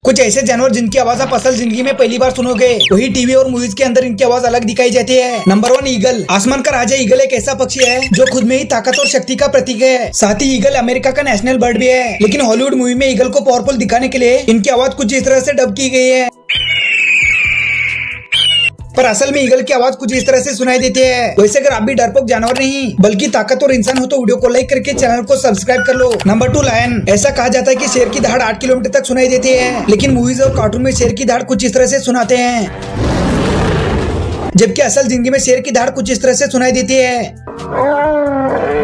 कुछ ऐसे जानवर जिनकी आवाज आप असल जिंदगी में पहली बार सुनोगे, वही टीवी और मूवीज के अंदर इनकी आवाज अलग दिखाई जाती है। Number 1, eagle. आसमान का राजा ईगल एक ऐसा पक्षी है जो खुद में ही ताकत और शक्ति का प्रतीक है। साथ ही ईगल अमेरिका का नेशनल बर्ड भी है। लेकिन हॉलीवुड मूवी में ईगल को पावरफुल दिखाने के लिए इनकी आवाज कुछ इस तरह से डब की गई है, पर असल में ईगल की आवाज कुछ इस तरह से सुनाई देती है। वैसे अगर आप भी डरपोक जानवर नहीं बल्कि ताकतवर इंसान हो तो वीडियो को लाइक करके चैनल को सब्सक्राइब कर लो। Number 2, lion. ऐसा कहा जाता है कि शेर की दहाड़ 8 किलोमीटर तक सुनाई देती है, लेकिन मूवीज और कार्टून में शेर की दहाड़ कुछ इस तरह से सुनाते हैं, जबकि असल जिंदगी में शेर की दहाड़ कुछ इस तरह से सुनाई देती है।